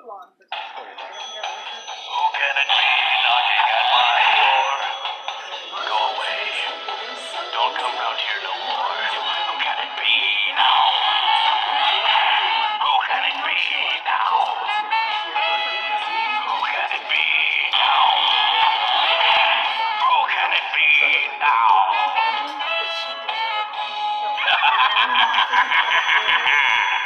Who can it be knocking at my door? Go away. Don't come round here no more. Who can it be now? Who can it be now? Who can it be now? Who can it be now?